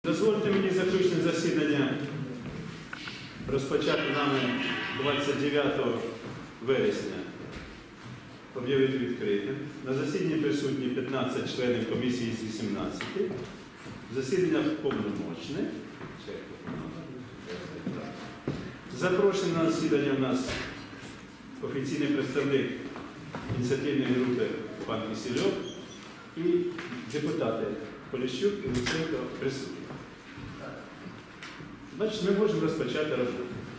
Дозвольте мені заключне засідання розпочати нами 29 вересня. Об'явити відкритим. На засіданні присутні 15 членів комісії з 18. Засідання повномочне. Запрошений на засідання у нас офіційний представник ініціативної групи пан Кисельов і депутати Поліщук і Луценко присутні. Значить, ми можемо розпочати роботу.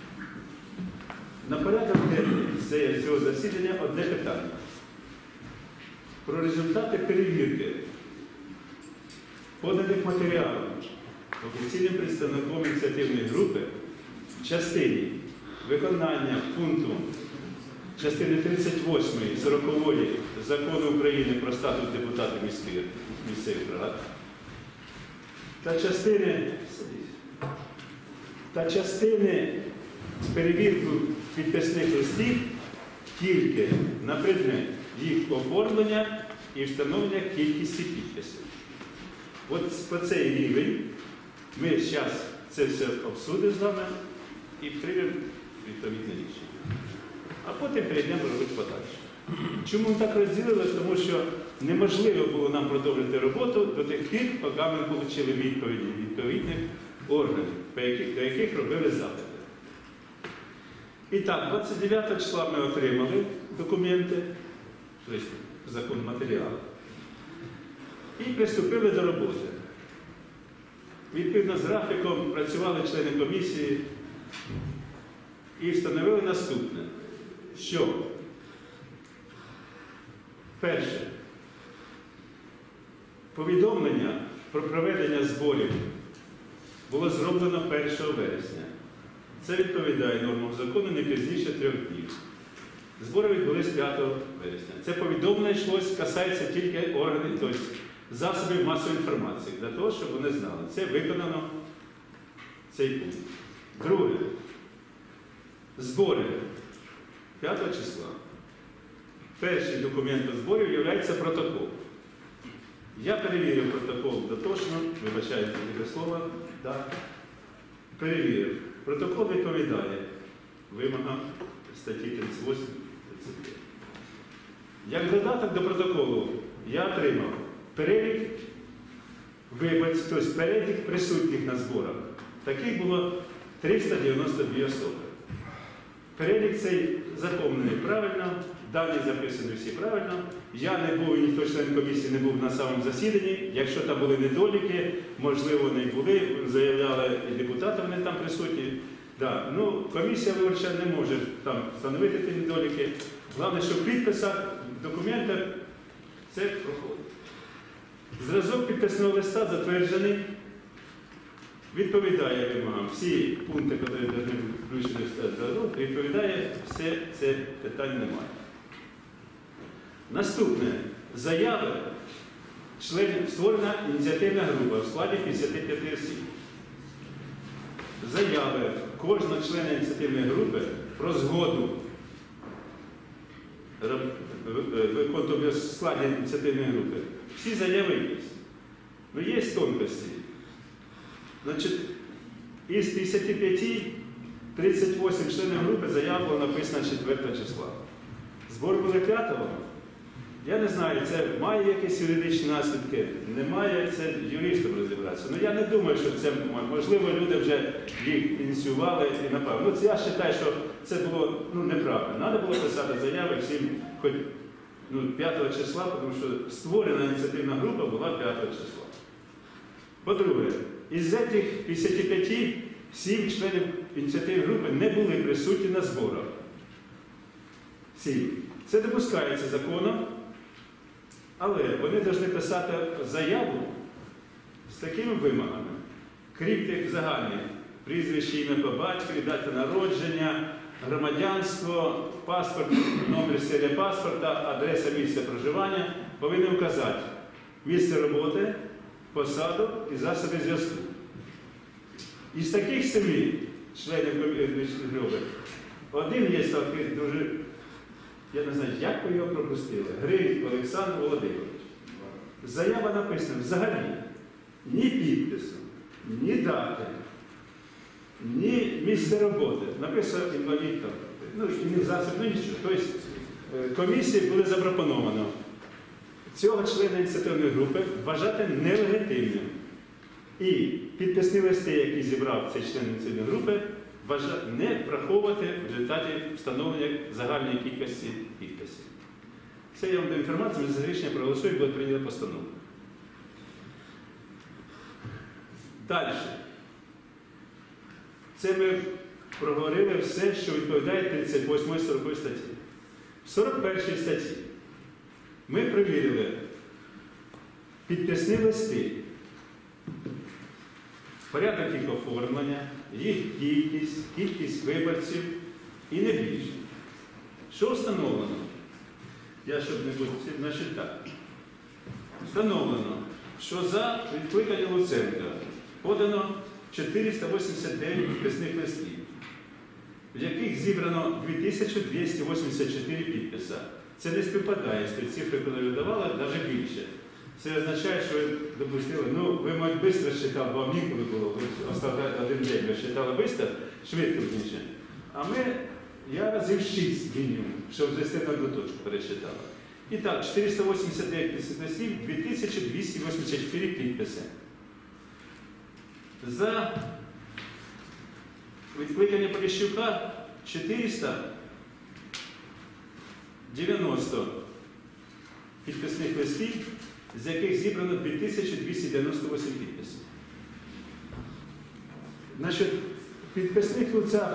На порядок денний цього засідання одне питання. Про результати перевірки поданих матеріалів офіційним представником ініціативної групи в частині виконання пункту частини 38 і 40 Закону України про статус депутатів місцевих рад та частини перевірки підписних листів тільки на предмет їх оформлення і встановлення кількості підписів. От по цей рівень ми зараз це все обсудимо з вами і приймемо відповідне рішення. А потім перейдемо робити подальше. Чому ми так розділили? Тому що неможливо було нам продовжити роботу до тих пір, поки ми отримали відповіді відповідних органів, до яких робили запити. І так, 29 числа ми отримали документи, тобто закон матеріалу, і приступили до роботи. Відповідно з графіком працювали члени комісії і встановили наступне, що перше, повідомлення про проведення зборів було зроблено 1 вересня. Це відповідає нормам закону не пізніше 3 днів. Збори відбулись 5 вересня. Це повідомлення йшлось, касається тільки органів, тобто засобів масової інформації, для того, щоб вони знали. Це виконано цей пункт. Друге. Збори 5 числа. Перший документ зборів є протокол. Я перевірив протокол дотошно, вибачайте таке слово, так, перевірив. Протокол відповідає вимогам статті 38-35. Як додаток до протоколу я отримав перелік виборців, тобто перелік присутніх на зборах. Таких було 392 особи. Перелік цей заповнений правильно, дані записані всі правильно. Я не був, і ніхто член комісії не був на самому засіданні. Якщо там були недоліки, можливо, вони були, заявляли і депутати, вони там присутні. Да. Ну, комісія виборча не може там встановити ті недоліки. Головне, що в підписах, в документах це проходить. Зразок підписного листа затверджений, відповідає вимогам. Всі пункти, які повинні бути включені в зразок, відповідає, все це питань немає. Наступне. Заяви членів, створена ініціативна група в складі 55 осіб. Заяви кожного члена ініціативної групи про згоду в складі ініціативної групи. Всі заяви є. Ну, є тонкості. Значить, із 55 38 членів групи заява була написана 4 числа. Збор були 5-го. Я не знаю, це має якісь юридичні наслідки, немає, це юристам розібратися. Ну я не думаю, що це, можливо, люди вже їх ініціювали і направили. Ну, я вважаю, що це було неправильно. Треба було писати заяви всім хоч 5 числа, тому що створена ініціативна група була 5 числа. По-друге, із цих 55 7 членів ініціативної групи не були присутні на зборах. 7. Це допускається законом. Але вони повинні писати заяву з такими вимогами, крім тих загальних: прізвище, ім'я по батькові, дата народження, громадянство, паспорт, номер серії паспорта, адреса місця проживання, повинні вказати місце роботи, посаду і засоби зв'язку. Із таких 7 членів групи один є такий дуже, я не знаю, як ви його пропустили, Гриль Олександр Володимирович. Заява написана взагалі ні підпису, ні дати, ні місце роботи. Написано інвалід там, ні засіб, нічого. Тобто комісії було запропоновано цього члена ініціативної групи вважати нелегітимним. І підписні листи, які зібрав цей член ініціативної групи, не враховувати в результаті встановлення загальної кількості підписів. Це я вам даю інформацію, ми за рішення проголосуємо, буде прийнята постанова. Далі. Це ми проговорили все, що відповідає 38-40 статті. В 41 статті ми перевірили підписні листи, порядок їх оформлення, їх кількість виборців і не більше. Що встановлено? Я щоб не буду, значить так. Встановлено, що за відкликання Луценка подано 489 підписних листів, в яких зібрано 2284 підписи. Це не співпадає з тією цифрою, яку ви давали, навіть більше. Це означає, що ви допустили, ви, мабуть, швидко считали, бо вам ніколи було, один день ви считали швидко більше. А я разів 6 мінімум, щоб звести на одну точку пересчитала. І так, 489 підписних листів, 2284 підписи. За відкликання Поліщука 490 підписних листів, з яких зібрано 2298 підписів. Значить, підписних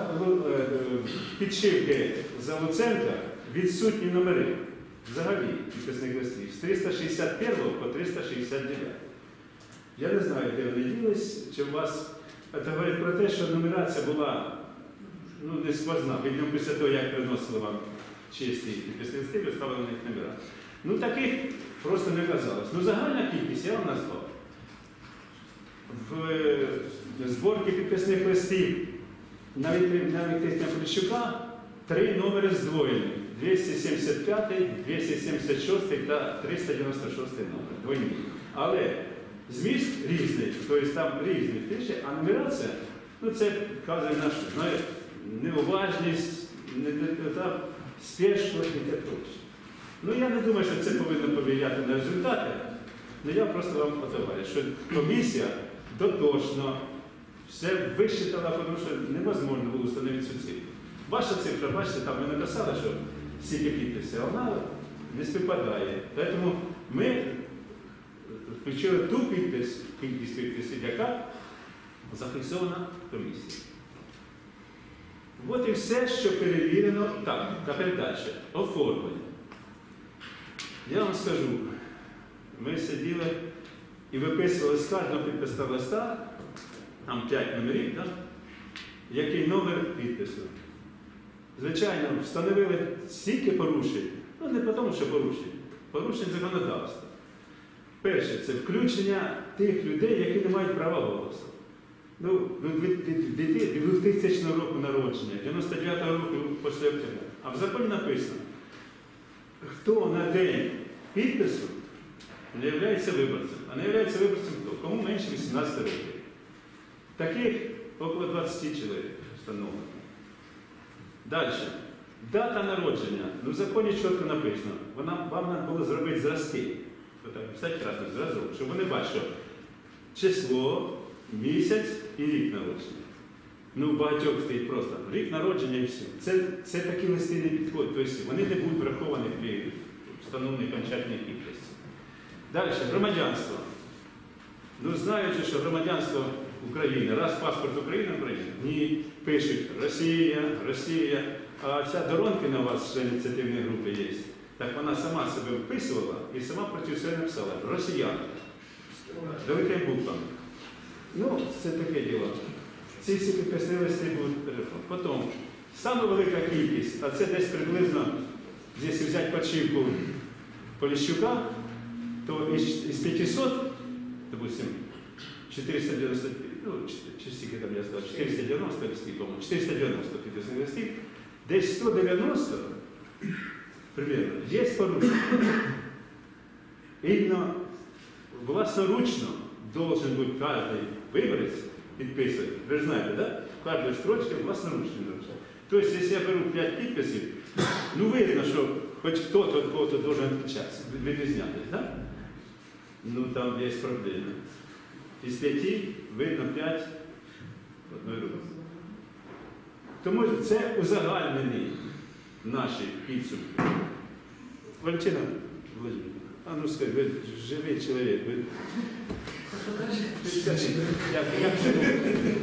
підшивки за Луценка відсутні номери взагалі підписних листів з 361 по 369. Я не знаю, де вони ділись, чи у вас це говорить про те, що нумерація була не сквозна, видно після того, як приносили вам чисті підписні листи, ви ставили на них номера. Таких просто не казалось. Загальна кількість я вам назвав. В зборці підписних листів на відкриття Поліщука 3 номери здвоєні. 275, 276 та 396 номер. Двойні. Але зміст різний, тобто там різні фіші, а нумерація, це вказує нашу неуважність, спешність і таке точно. Я не думаю, що це повинно повлияти на результати, але я просто вам подаваю, що комісія дотошно все висчитала, тому що невозможно було встановити цю цифру. Ваша цифра, бачите, там ви написали, що стільки підписів, а вона не співпадає. Тому ми включили ту кількість підписів, яка зафіксована комісією. От і все, що перевірено. Так, тепер далі. Оформлення. Я вам скажу, ми сиділи і виписували з кожного підписного листа, там 5 номерів, так? Який номер підпису. Звичайно, встановили стільки порушень, не тому, що порушень законодавства. Перше, це включення тих людей, які не мають права голосу. 2000 року народження, 99-го року після октября. А в законі написано, хто на день підпису не є виборцем. А не є виборцем хто? Кому менше 18 років. Таких около 20 чоловік встановлено. Далі. Дата народження. В законі чітко написано. Вам треба було зробити зразки. Писати разом зразок, щоб вони бачили число, місяць і рік народження. Багатьох стоїть просто рік народження і все. Це такі листи не підходять. Тобто вони не будуть враховані при встановленні окончательної кількості. Далі, громадянство. Знаючи, що громадянство України, раз паспорт України, ні, пишуть Росія, а ця доронка на вас, член ініціативної групи є, так вона сама себе вписувала і сама проти себе написала «Росіяни». Великими буквами. Це таке діло. Ці всі підписні листи будуть переформовані. Потім, саме велика кількість, а це десь приблизно, якщо взяти почівку Поліщука, то із 500, допустим, 490, чи скільки там я сказав, 490 листів, по-моєму, 490 підписних листів, десь 190, примерно, є порушення. Іменно власноручно должен бути кожен виборець підписувати. Ви ж знаєте, так? Кожна строчка власноручно написати. Тобто, якщо я беру 5 підписів, ну видно, що хоч хто-то від кого-то должен відрізнятися, так? Ну там є проблема. Із 5 видно 5 одної руки. Тому це узагальнені наші підсумки. Валентина Владимировна, а ну скажи, ви живий чоловік, ви... Як живий?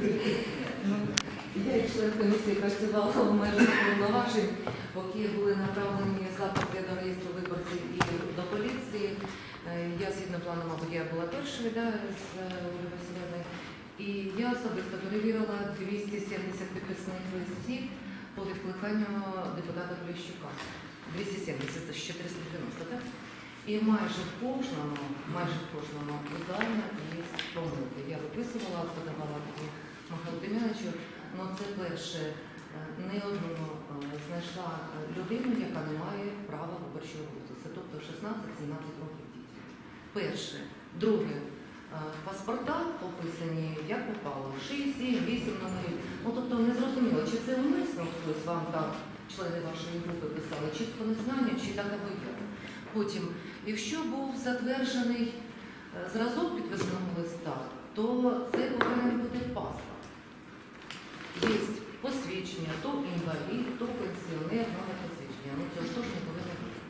Я, як член комісії, працювала в межах повноважень, поки були направлені запити до реєстру виборців і до поліції. Я згідно плану, мабуть, я була першою з Ольги Василівни. І я особисто перевірила 270 підписаних листів по відкликанню депутата Поліщука. 270, це 490, так? І майже в кожному залі є помилки. Я виписувала, подавала Михайлу Дем'яновичу, але це перше, не одну знайшла людину, яка не має права виборчого голосу. Це тобто 16-17 років дітей. Перше. Друге. Паспорта описані, як попало, 6, 7, 8 номерів. Ну, тобто не зрозуміло, чи це умисно хтось вам так, члени вашої групи писали, чи по незнанню, чи так або як. Потім, якщо був затверджений зразок підписаного листа, то це повинен бути паспорт. Є посвідчення, то інвалід, то пенсіонер, номер посвідчення. Ну це ж теж не повинно бути.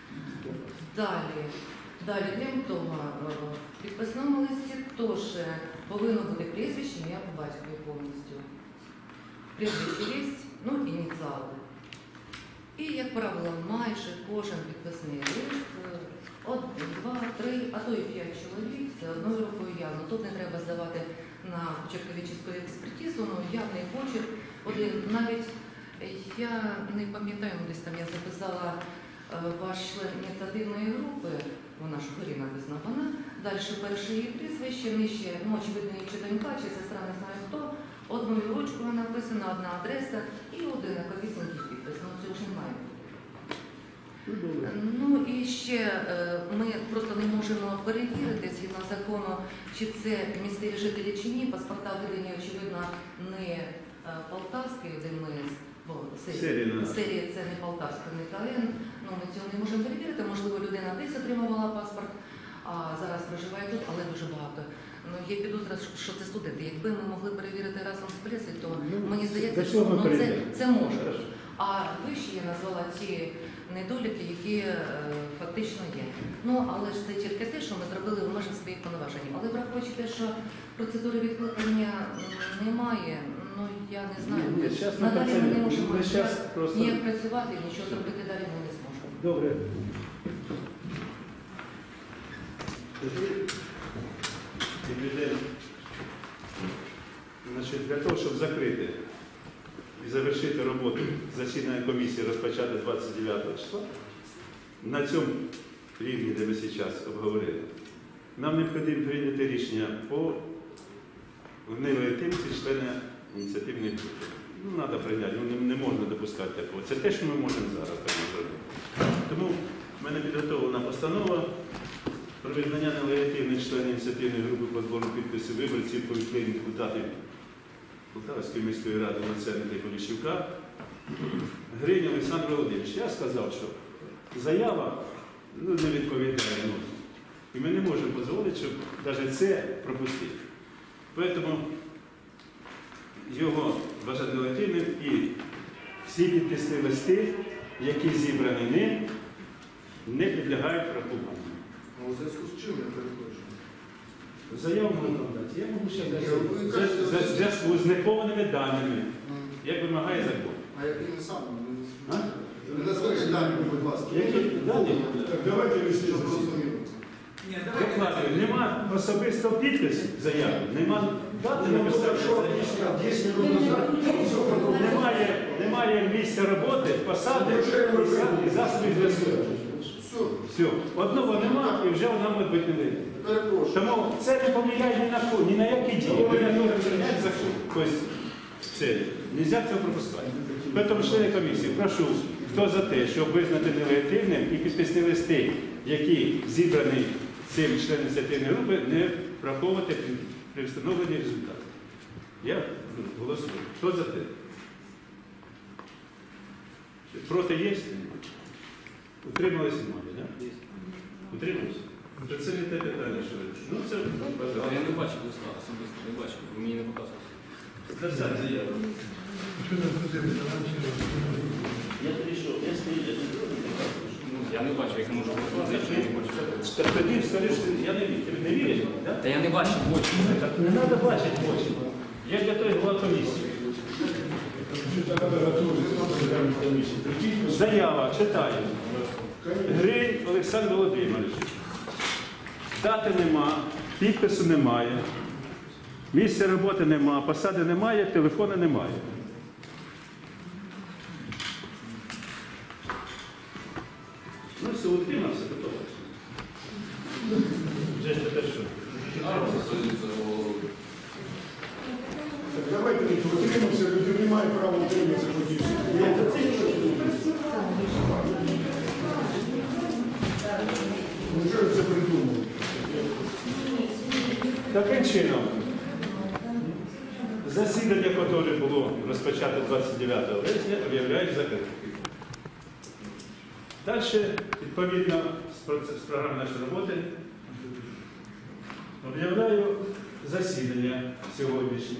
Далі, крім того, в підписному листі теж повинно бути прізвище, ім'я по батькові повністю. Прізвище є, ну, ініціали. І, як правило, майже кожен підписний лист, 1, 2, 3, а то і 5 чоловік, це одною рукою явно. Тут не треба здавати на почерковічну експертизу, ну явний почерк. Один, навіть я не пам'ятаю, десь там я записала ваш член ініціативної групи, вона ж вгорі написана, вона, далі перше її прізвище, нижче, ну, очевидно, її чи донька, чи сестра, не знаю хто, одною ручкою написана, одна адреса і один якийсь підпис. Ну, це вже немає. Ну і ще ми просто не можемо перевірити, згідно закону, чи це місцеві жителі чи ні. Паспорта видані, очевидно, не Полтавський ДМС, бо серія це не Полтавська, не КН. Ну, ми цього не можемо перевірити. Можливо, людина десь отримувала паспорт, а зараз проживає тут, але дуже багато. Ну, є підозра, що це студенти. Якби ми могли перевірити разом з пресою, то мені здається, що це може. А вище я назвала ті недоліки, які фактично є. Ну, але ж це тільки те, що ми зробили в межах своїх повноважень. Але враховуючи те, що процедури відкликання немає, ну, я не знаю. Надалі ми не можемо ніяк працювати, нічого зробити далі ми не зможемо. Добре. Значить, для того, щоб закрити і завершити роботу засідання комісії, розпочати 29 числа, на цьому рівні, де ми зараз обговорили, нам необхідно прийняти рішення по нелегітимності члена ініціативної групи. Ну, треба прийняти, ну, не можна допускати такого. Це те, що ми можемо зараз зробити. Тому в мене підготовлена постанова про визнання нелегітимних членів ініціативної групи по збору підписів виборців по відкликанню депутатів Полтавської міської ради Луценка і Поліщука Гриня Олександр Володимирович. Я сказав, що заява не відповідає нормам. І ми не можемо дозволити, щоб навіть це пропустити. Тому його вважати нелегітимним і всі підписні листи, які зібрані ним, не підлягають врахуванню. А у зв'язку з чим я перепрошую? Заяву можна дати. Я можу ще дати. В зв'язку з неповними даними, як вимагає закон. А якими саме? А? Ви назвали дані, будь ласка. Які дані? Давайте листи зрозуміло. Докладую. Нема особистого підпису заяви, нема дати написати. Немає місця роботи, посади і засобів зв'язку. Все. Одного нема і вже вона може бути не вийде. Тому це не повлияє ні на які дії. Ви не можете прийняти закон. Тобто це не можна цього пропускати. Тому, члени комісії, прошу, хто за те, щоб визнати нелегітимним і підписні листи, які зібрані цим членом ініціативної групи, не враховувати при встановленні результатів. Я голосую. Хто за те? Проти є? Утрималися немає, так? Утрималися? Це не те питання, що ви. Ну, це Я не бачив листа, особисто не бачив, ви мені не показували. достать заяву. Я прийшов, я стою, я не буду. Я не бачив, як я можу голосувати, якщо я не бачу. Так тоді скажи, що я не вірю. Ти не віриш, так? Та я не бачив в очі. Так не треба бачити в очі. Я для того голова комісії. Заява, читаю. Гринь Олександр Володимирович. Дати нема, підпису немає, місця роботи нема, посади немає, телефону немає. Ну все, утримався, то точно. Вже це те, що? Так давайте утримався, люди не мають права утриматися подібне. Ну що ви це придумали? Таким чином, засідання, яке було розпочато 29 вересня, об'являють закритим. Далі, відповідно з програми нашої роботи, об'являю засідання сьогоднішнє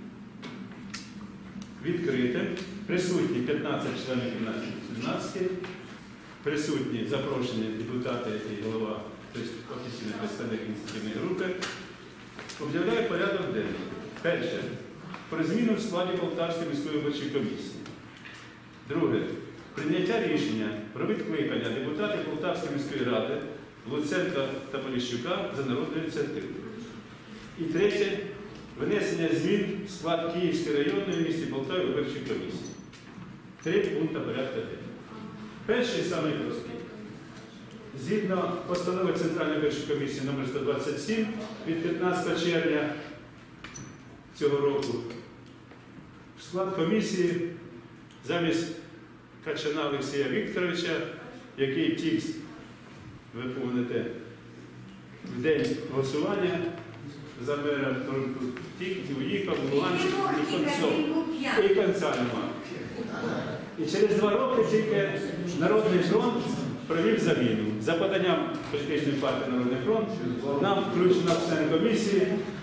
відкритим. Присутні 15 членів кімнати 17, присутні запрошені депутати і голова, тобто офіційний представник ініціативної групи. Об'являю порядок денний. Перше. Про зміну в складі Полтавської міської виборчої комісії. Друге. Прийняття рішення про відкликання депутатів Полтавської міської ради Луценка та Поліщука за народною ініціативою. І третє. Винесення змін в склад Київської районної в місті Полтаві виборчої комісії. 3 пункти порядку денного. Перший самий простий. Згідно постанови Центральної виборчої комісії номер 127 від 15 червня цього року в склад комісії замість Качана Олексія Вікторовича, який втік, ви пам'ятаєте, в день голосування за мера, втік, уїхав, в Луганську, і кінця немає. І через 2 роки тільки Народний фронт провів заміну. За поданням політичної партії Народний фронт нам включено в член комісії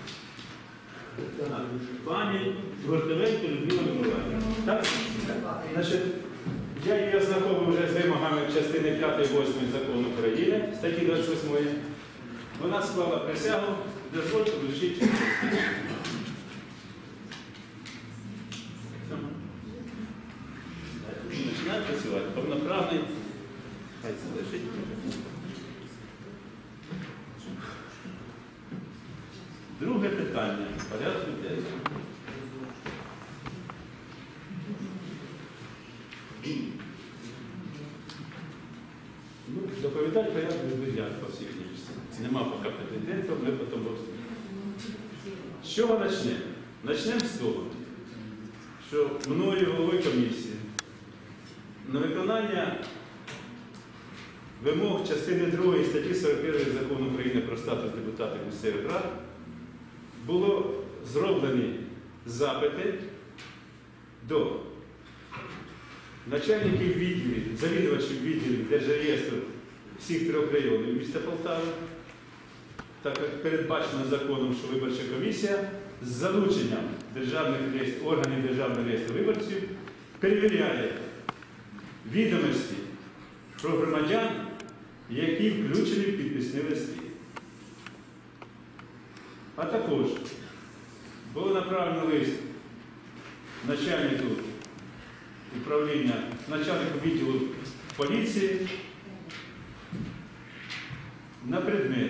пані Гвардовенко Людмила Миколаївна. Так? Значить, я її ознакомив вже з вимогами частини 5 і 8 закону України, статті 28. Вона склала присягу, дозвольте включити. Починає працювати. Повноправний. Хай залишить. Друге питання. Порядку денного. Ну, доповідати порядок відведять по всіх місцях. Нема поки претендента, ми потім розповідаємо. З чого почнемо? Почнемо з того, що мною головою комісії на виконання вимог частини 2 статті 41 Закону України про статус депутатів місцевих рад було зроблені запити до начальників відділів, завідувачів відділів Держреєстру всіх 3 районів міста Полтави, так як передбачено законом, що виборча комісія з залученням органів Державного реєстру виборців перевіряє відомості про громадян, які включені в підписні листи. А також було направлено лист начальнику управління, начальнику відділу поліції на предмет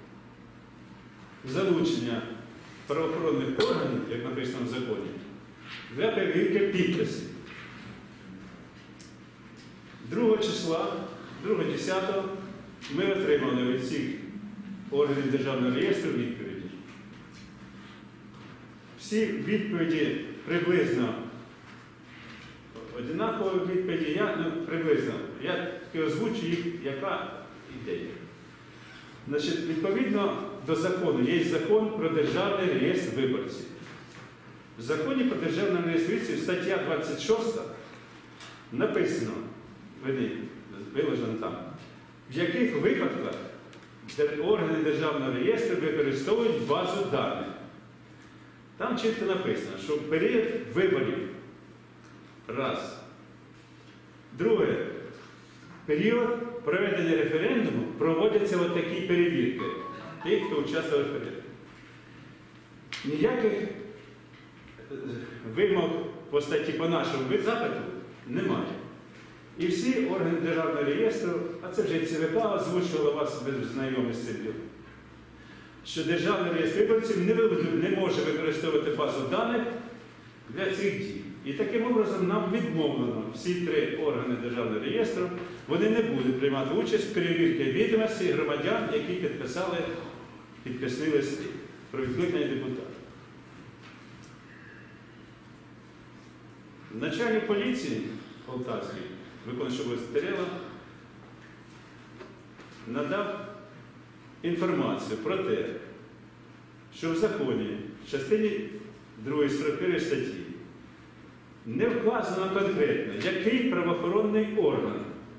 залучення правоохоронних органів, як написано в законі, для перевірки підписів. 2 числа, 2.10 ми отримали від всіх органів Державного реєстру відповіді. Всі відповіді приблизно однакові відповіді, приблизно. Я озвучу їх, яка ідея. Значить, відповідно до закону, є закон про Державний реєстр виборців. В законі про державну реєстрацію стаття 26 написано, виложено там, в яких випадках органи державного реєстру використовують базу даних. Там чітко написано, що в період виборів раз. Друге, в період проведення референдуму проводяться отакі перевірки тих, хто участвував в референдумі. Ніяких вимог по статті по нашому запиту немає. І всі органи державного реєстру, а це вже ЦВК озвучувала вас, ви знайомі з цим ділом, що державний реєстр виборців не може використовувати базу даних для цих дій. І таким образом нам відмовлено всі три органи державного реєстру, вони не будуть приймати участь в перевірці відомостей громадян, які підписали підписні листи про відкликання депутатів. Начальник поліції Полтавський, виконуючий обов'язки Терела, надав інформацію про те, що в законі, в частині 2 41 статті, не вказано конкретно, який правоохоронний орган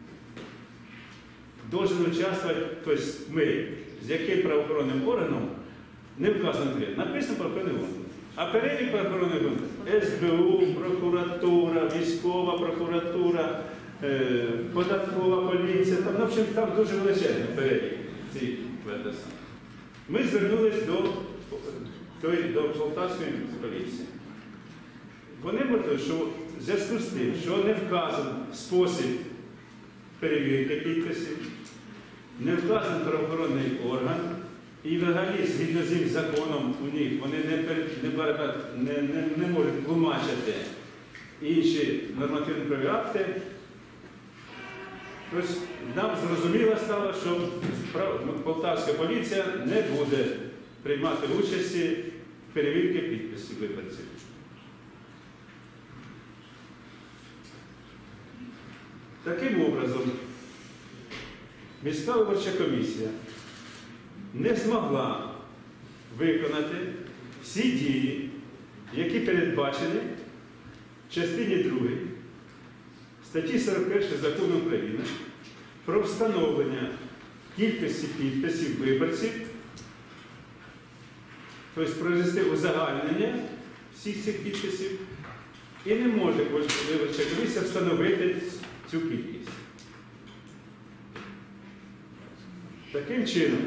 должен участвувати, тобто ми, з яким правоохоронним органом, не вказано конкретно. Написано правоохоронний орган. А перелік правоохоронних органів – СБУ, прокуратура, військова прокуратура, податкова поліція, там, в общем, там дуже величезний перелік цих ВДС. Ми звернулись до Полтавської поліції. Вони вважають, що в зв'язку з тим, що не вказаний спосіб перевірки підписів, не вказаний правоохоронний орган, і взагалі, згідно з їх законом, у них вони не можуть тлумачити інші нормативно-правові акти, тобто нам зрозуміло стало, що Полтавська поліція не буде приймати участі в перевірці підписів виборців. Таким образом, міська виборча комісія не змогла виконати всі дії, які передбачені в частині 2 статті 41 Закону України про встановлення кількості підписів виборців, тобто провести узагальнення всіх цих підписів, і не може виборча комісія встановити цю кількість. Таким чином,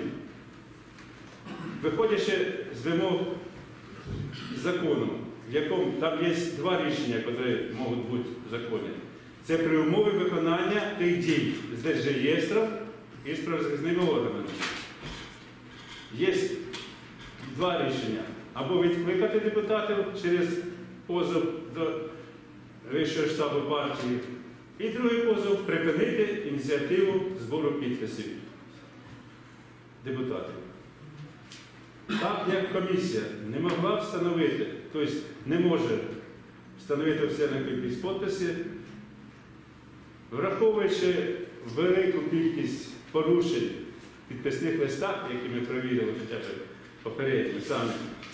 виходячи з вимог закону, в якому там є 2 рішення, які можуть бути в законі, це при умові виконання тих дій з Держреєстром і з правозахисними органами. Є 2 рішення. Або відкликати депутатів через позов до Вищого штабу партії, і другий позов – припинити ініціативу збору підписів депутатів. Так як комісія не могла встановити, тобто не може встановити офіційну кількість підписів, враховуючи велику кількість порушень в підписних листах, які ми перевірили хоча б попередньо самі,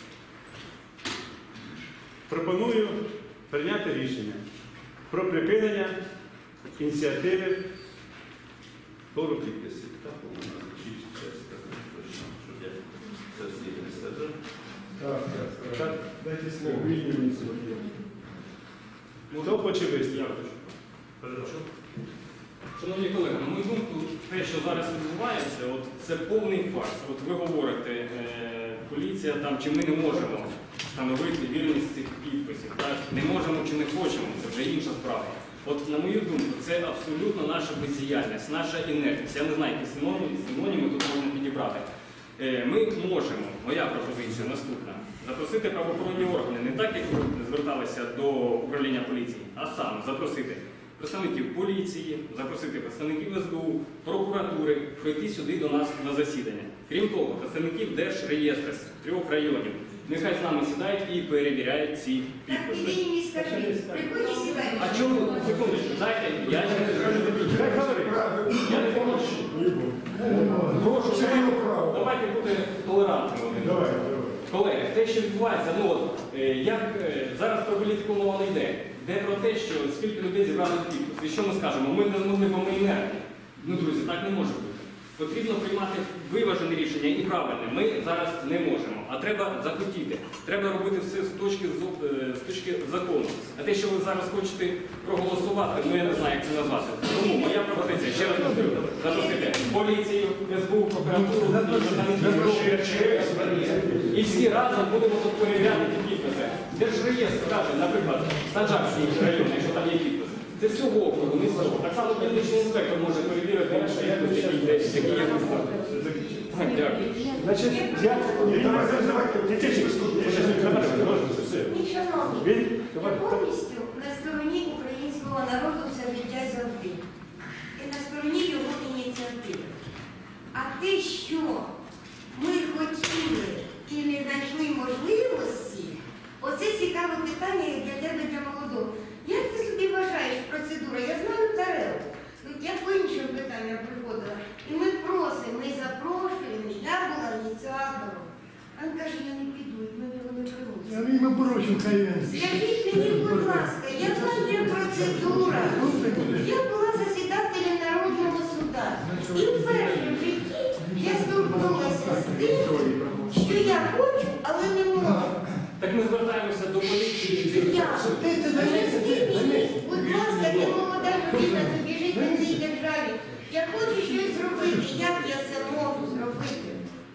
пропоную прийняти рішення про припинення ініціативи збору підписів. Так. Дайте слово. Ініціативу. Хто хоче виступити? Шановні колеги, на мою думку, те, що зараз відбувається, це повний фарс. От ви говорите, поліція там, чи ми не можемо встановити вірність цих підписів, так? Не можемо чи не хочемо, це вже інша справа. От, на мою думку, це абсолютно наша бездіяльність, наша інертність. Я не знаю, які синоніми тут можна підібрати. Ми можемо, моя пропозиція наступна, запросити правоохоронні органи не так, як ви зверталися до управління поліції, а саме запросити представників поліції, запросити представників СБУ, прокуратури, прийти сюди до нас на засідання. Крім того, представників Держреєстру з 3 районів. Нехай з нами сідають і перевіряють ці підписи. А чому? Секундочку, дайте, я не прошу, давайте бути толерантними. Давай. колеги, те, що відбувається, зараз про політику мова не йде. Йде про те, що скільки людей зібрали підпис. І що ми скажемо? Ми не змогли, бо ми інертні. Ну, друзі, так не може бути. Потрібно приймати виважене рішення і правильне. Ми зараз не можемо. А треба захотіти. Треба робити все з точки закону. А те, що ви зараз хочете проголосувати, я не знаю, як це назвати. Тому моя пропозиція, ще раз повторюю, запросити поліцію, СБУ, прокуратуру, і всі разом будемо тут перевіряти ті підписи. Держреєстр каже, наприклад, Санжарський район, якщо там є підпис. Це всього округу, не всього. Так само дільничний інспектор може перевірити, який є підпис. Так, дякую. Значить, Я повністю на стороні українського народу все життя завжди. І на стороні його ініціативи. А те, що ми хотіли і не знайшли можливості, оце цікаве питання як для тебе, для молодого. Як ти собі вважаєш процедура? Я знаю ТРЛ. Я по іншим питанням приходила. І ми просимо, ми запрошуємо, я була ініціатором. А він каже, я не піду, і мене його не приносять. Я мимо бросив хай. Скажіть мені, будь ласка, яка є процедура? Я була засідателем Народного суда. І вперше в житті я столкнулася з тим, що я хочу, але не можу. Так ми звертаємося до поліції. Будь ласка, ти молода людина, тобі жити в цій державі. Я хочу щось зробити. Як я це можу зробити?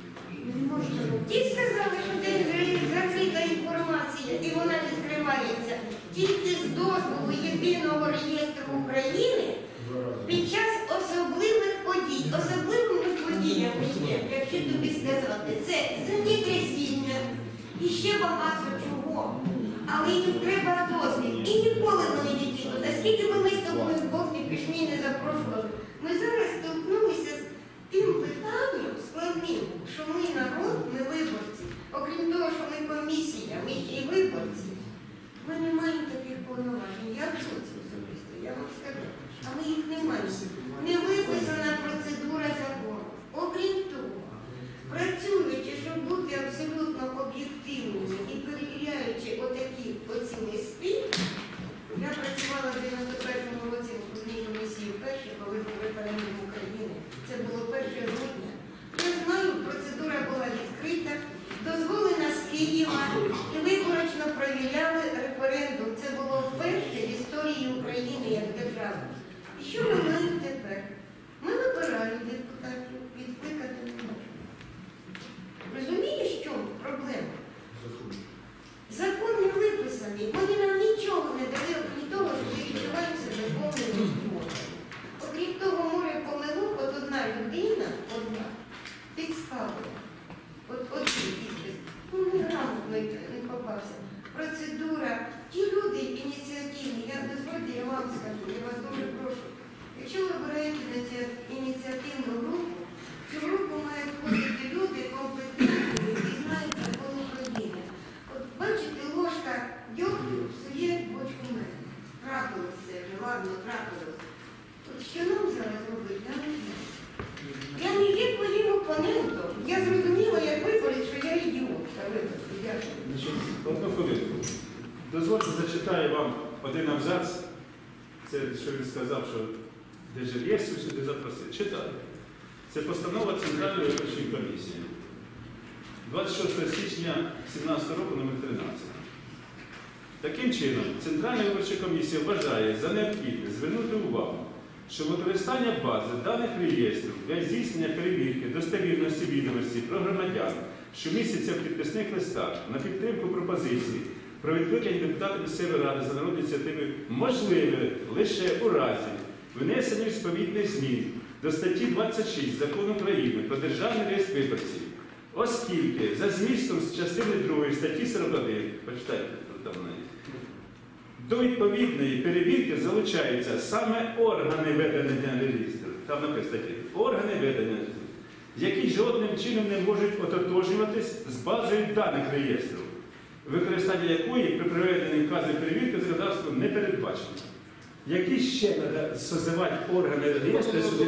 Ті сказали, що це закрита інформація, і вона відкривається тільки з дозволу Єдиного реєстру України під час особливих подій. Особливими подіями є, якщо тобі сказати, це землетрясіння і ще багато чого. Але їм треба дозвіл. І ніколи вони не дійдуть. Наскільки ми виступили з Бог не пішли і не запрошували. Ми зараз столкнулися з тим питанням складним, що ми народ, ми виборці. Окрім того, що ми комісія, ми ще й виборці. Ми не маємо таких повноважень. Я в шоці особисто, я вам скажу. А ми їх не маємо. Не виписана процедура закону. Окрім того, працюючи, щоб бути абсолютно об'єктивними і перевіряючи оці листи, я працювала в 91-му році в окружній комісії вперше, коли був референдум України. Це було 1 грудня. Я знаю, процедура була відкрита, дозволена з Києва і виборочно провіряли референдум. Це було вперше в історії України як держави. І що ми маємо тепер? Ми вибираємо депутатів, відкликати не можемо. Розумієш, в чому проблема? Закон не виписаний. Вони нам нічого не дали, окрім того, що ми відчуваємо себе повним згодом. Окрім того, море помилок, от одна людина, підставила. От підпис. Ну, неграмотно не попався. Процедура. Ті люди ініціативні, я дозвольте, я вам скажу, я вас дуже прошу. Якщо ви берете ініціативну групу, цю групу мають входити люди компетентні і знають закон України. От бачите, ложка дьогтю псує бочку меду. Трапилось це вже, ладно, трапилось. От що нам зараз робити, я не знаю. Я не є твоїм опонентом. Я зрозуміла, як виборець, що я ідіотка. Одну хвилинку. Дозвольте, зачитаю вам один абзац. Це, що він сказав, що Держреєстру сюди запросити. Читаю. Це постанова Центральної виборчої комісії. 26 січня 2017 року, номер 13. Таким чином, Центральна виборча комісія вважає за необхідне звернути увагу, що використання бази даних реєстрів для здійснення перевірки достовірності відомості про громадян, що містяться в підписних листах на підтримку пропозиції про відкликання депутата місцевої ради за народною ініціативою можливе лише у разі внесення відповідних змін до статті 26 Закону України про Державний реєстр виборців, оскільки за змістом з частини 2 статті 41, почитайте, там до відповідної перевірки залучаються саме органи ведення реєстру, там написано, органи ведення реєстру, які жодним чином не можуть ототожнюватись з базою даних реєстру, використання якої при проведенні вказаної перевірки законодавством не передбачено. Які ще треба созивати органи реєстру сюди?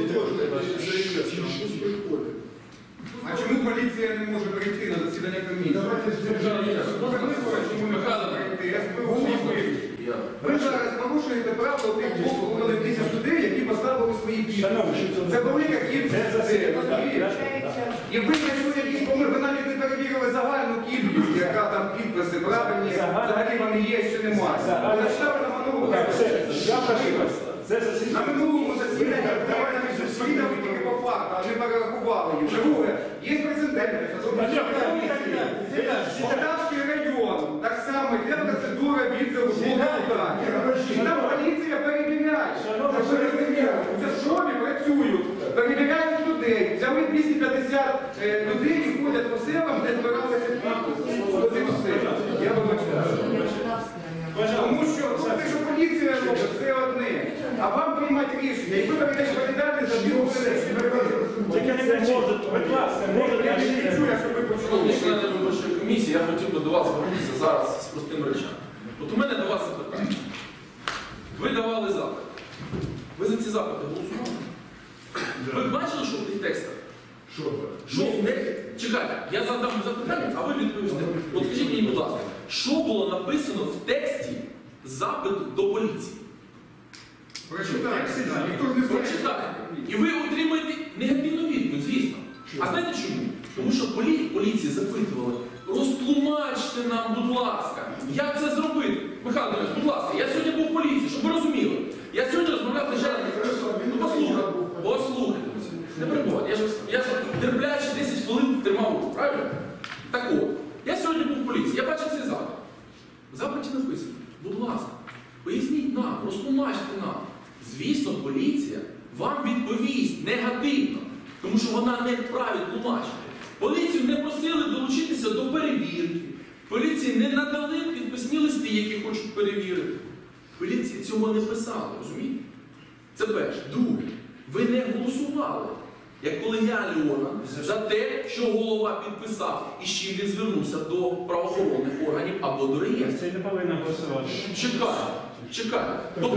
А чому поліція не може прийти на засідання комісії? Давайте Ви зараз порушуєте право тих 2,5 тисяч людей, які поставили свої підписи. Це велика кількість людей, розумієте? І ви, якщо якісь помилки, ви навіть не перевірили загальну кількість, яка там підписи правильні, взагалі вони є, чи немає. Ви зачитали на минулому на минулому засіданні давайте засідали тільки по факту, а не перерахували їх. Друге, є прецеденти. Полтавський район, так само йде процедура відзову депутатів. І там поліція перевіряє. Це що вони працюють? Перевіряють людей. Взяли 250 людей і ходять по селам, де збиралися підписи. Я вибачаю. Тому що те, що поліція робить, це одне. А вам приймати рішення. І ви берете відповідальність за бігу Тільки не кричіть, будь ласка, може я не кричу, якщо ви почули. Члени виборчої комісії, я хотів би до вас звернутися зараз з простим речем. От у мене до вас запитання. Ви давали запит. Ви за ці запити голосували? Ви бачили, що в тих текстах? Що в них? Чекайте, я задам запитання, а ви відповісте. От скажіть мені, будь ласка, що було написано в тексті запиту до поліції? Прочитайте. І ви отримаєте негативну відповідь, звісно. А знаєте чому? Тому що поліція запитувала, розтлумачте нам, будь ласка, як це зробити? Михайло Іванович, будь ласка, я сьогодні був в поліції, щоб ви розуміли. Я сьогодні розмовляв з начальником. Ну послухайте. Не перебувайте. Я ж терпляючи 10 хвилин тримав руку, правильно? Так от, я сьогодні був в поліції, я бачив цей запит. В запиті написано, будь ласка, поясніть нам, розтлумачте нам. Звісно, поліція вам відповість негативно, тому що вона не вправі тлумачити. Поліцію не просили долучитися до перевірки. Поліції не надали підписні листи, які хочуть перевірити. Поліція цього не писала, розумієте? Це перше. Друге, ви не голосували, як колегіальний орган, за те, що голова підписав і з чим він звернувся до правоохоронних органів або до реєстру. Це не повинно голосувати. Чекайте.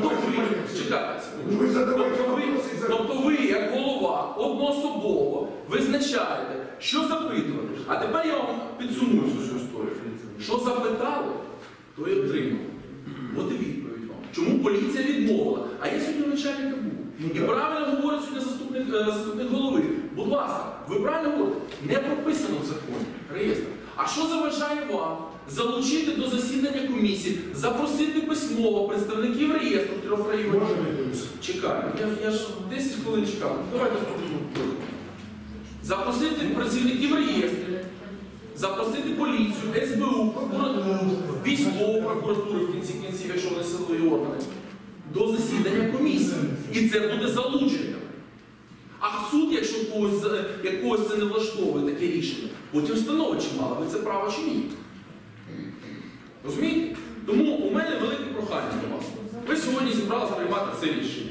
Тобто ви, як голова, одноособово визначаєте, що запитувати. А тепер я вам підсумую цю історію. Що запитали, то і отримали. От і відповідь вам. Чому поліція відмовила? А я сьогодні начальника був. І правильно говорить сьогодні заступник голови. Будь ласка, ви правильно говорите? Не прописано в законі реєстр. А що заважає вам залучити до засідання комісії, запросити письмово представників реєстру 3 районів? Чекаю. Я ж 10 хвилин чекав. Давайте спробуємо. Запросити працівників реєстру, запросити поліцію, СБУ, прокуратуру, військову прокуратуру в кінці кінців, якщо вони силові органи, до засідання комісії. І це буде залучення. А суд, якщо якогось це не влаштовує таке рішення, потім встановить, чи мали ви це право, чи ні. Розумієте? Тому у мене велике прохання до вас. Ви сьогодні зібралися приймати це рішення.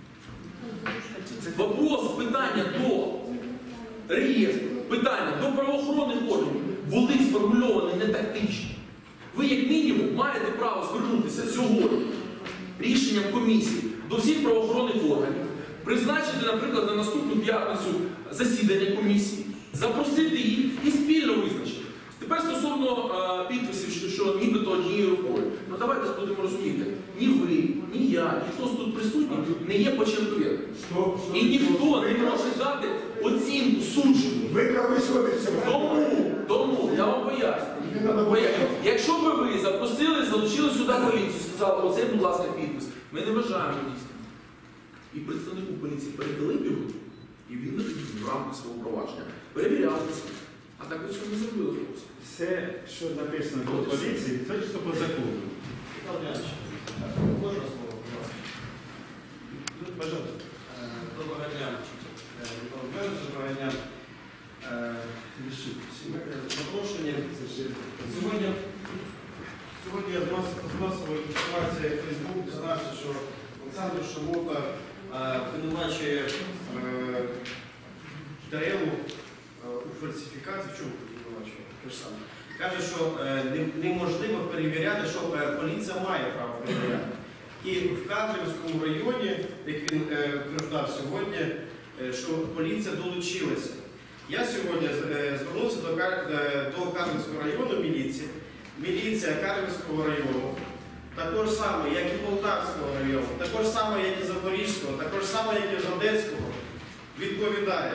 Вопрос, питання до реєстру, питання до правоохоронних органів були сформульовані не тактично. Ви, як мінімум, маєте право звернутися сьогодні рішенням комісії до всіх правоохоронних органів, призначити, наприклад, на наступну п'ятницю засідання комісії, запросити їх і спільно визначити. Тепер стосовно підписів, що нібито однією рукою. Ну давайте будемо розуміти, ні ви, ні я, ніхто тут присутній не є почерковим. І ніхто не може дати оцінку судженню. Тому, я вам поясню. Якщо б ви запросили, залучили сюди поліцію, сказали, оце, будь ласка, підпис, ми не вважаємо дійсно. І представнику поліції передали б його, і він в рамках свого провадження перевіряв це. А так ви цього не зробили, хлопці. Все, що написано до поліції, це чисто по закону. Можна слово, будь ласка? Пожалуйста. Доброго дня. Доброго дня. Запрошення. Сьогодні я з масової інформації в Фейсбук дізнався, що Олександр Шамота звинувачує ДРЕУ у фальсифікації. В чому звинувачує? Те ж саме. Каже, що неможливо перевіряти, що поліція має право перевіряти. І в Кадрівському районі, як він утверждав сьогодні, що поліція долучилася. Я сьогодні звернувся до Карлівського району міліції. Міліція Карлівського району, також саме, як і Полтавського району, також саме, як і Запорізького, також саме, як і Одеського, відповідає,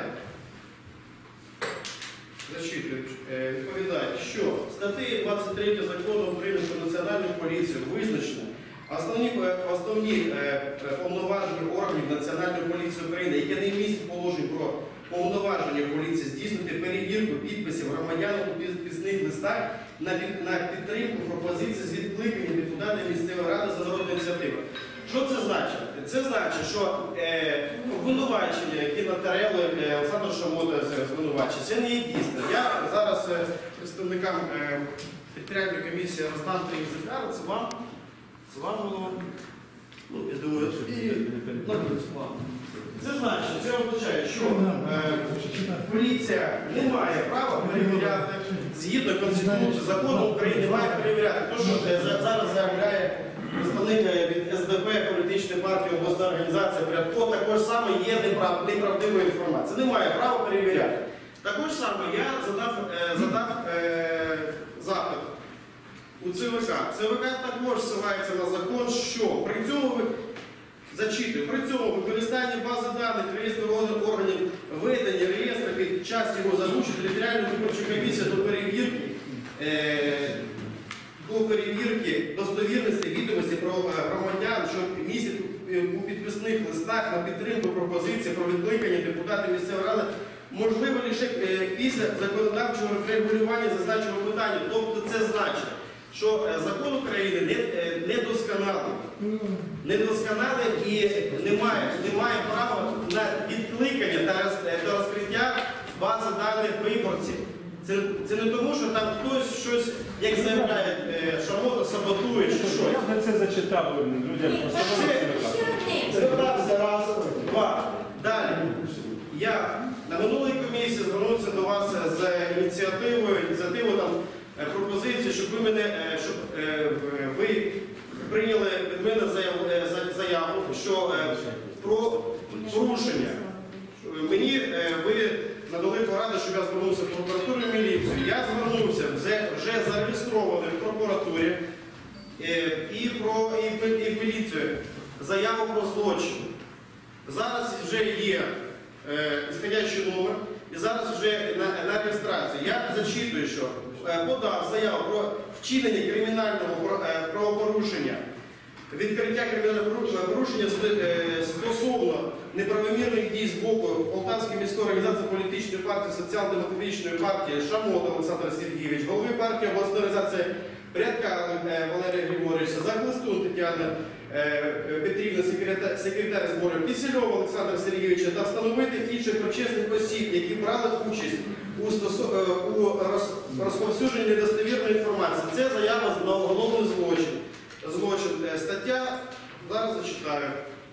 відповідає, що статтею 23 Закону України про Національну поліцію визначено основні повноваження органів Національної поліції України, які не містять положень про повноваження поліції здійснити перевірку підписів громадян у підписних листах на підтримку пропозицій з відкликання депутатів місцевої ради за народну ініціативу. Що це значить? Це значить, що обвинувачення, які натерели Олександр Шамота звинувачення, це не є дійсно. Я зараз представникам територіальної комісії роздам три екземпляри, це вам було, я думаю, це значить, це означає, що поліція не має права перевіряти, згідно Конституції, закону України, має перевіряти. Те, що зараз заявляє представник від СДП, політичної партії, обласна організація, Порядко, також саме є неправдивою інформацією. Не має права перевіряти. Також саме я задав запит у ЦВК. ЦВК також ссилається на закон, що при цьому використанні бази даних реєстру органів ведення реєстру під час його залучення територіальної виборчої комісії до перевірки достовірності відомості про громадян, що містять у підписних листах на підтримку пропозиції про відкликання депутатів місцевої ради, можливо лише після законодавчого регулювання зазначеного питання. Тобто це значить, що закон України недосконалий і немає права на відкликання та розкриття бази даних виборців. Це не тому, що там хтось щось, як заявляє Шамота, саботує чи щось. Я це зачитав людям. Це раз, два. Далі. Я на минулій комісії звернувся до вас з ініціативою там, пропозиції, щоб ви прийняли від мене заяву, що про порушення. Мені ви надали пораду, щоб я звернувся в прокуратуру і міліцію. Я звернувся, вже зареєстрований в прокуратурі і в міліцію заяву про злочин. Зараз вже є сходящий номер і зараз вже на реєстрації. Я зачитую, що подав заяву про вчинення кримінального правопорушення, відкриття кримінального порушення стосовно неправомірних дій з боку Полтавської міської організації політичної партії, соціал-демократичної партії Шамота Олександр Сергійович, голови партії обласної організації Порядка Валерія Григоровича, Захлестун Тетяна Петрівна, секретар зборів Кисельова Олександра Сергійовича, та встановити інших причесних осіб, які брали участь у розповсюдженні недостовірної інформації. Це заява на уголовний злочин. Стаття, зараз зачитаю.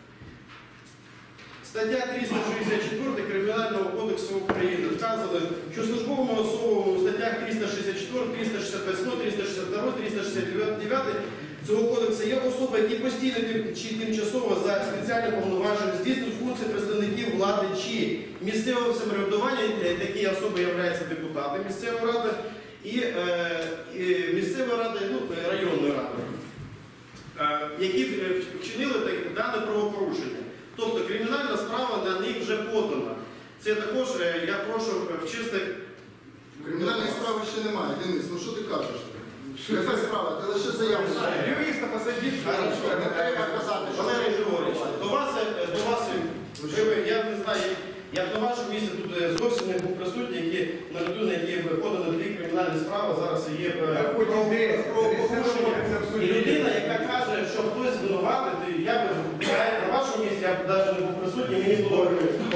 Стаття 364 Кримінального кодексу України вказано, що службовими особами у статтях 364, 368, 362, 369 цього кодексу є особи, які постійно чи тимчасово за спеціальним повноваженням здійснюють функції представників влади чи місцевого самоврядування, такі особи являються депутати місцевої ради і місцевої ради, районної ради, які вчинили дане правопорушення. Тобто кримінальна справа на них вже подана. Це також, я прошу вчисти... Кримінальної справи ще немає. Денис, ну що ти кажеш? Яка справа? Ти лише заяву. Юриста посадіть. Не треба казати, що... Валерій Григорович, до вас, я не знаю, я на вашому місці тут зовсім не був присутній, на людину, які подано дві кримінальні справи, зараз є правопорушення. І людина, яка каже, що хтось винуватий, я б на вашому місці, я б навіть не був присутній, мені було...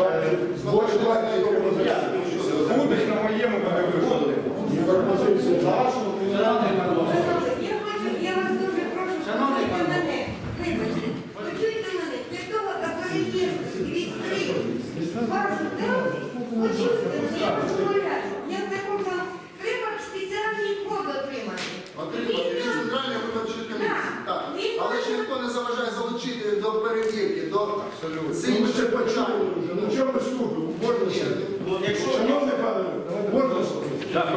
Будеш на моєму подивився. На вашому кримінальному... Я вас дуже прошу, почуйте мене. Вибачте, почуйте мене. Для того, аби відкрити вашу тему, почуйте мене, я вас умоляю. Я в такому треба спеціальний код отримати. Отримати від Центральної виборчої комісії. Так. Але ж ніхто не заважає залучити до перевірки, до Абсолютно. Це інше питання. Ну чому ми слухаємо? Можна ще? Ну, якщо Шановний пане, можна слухати?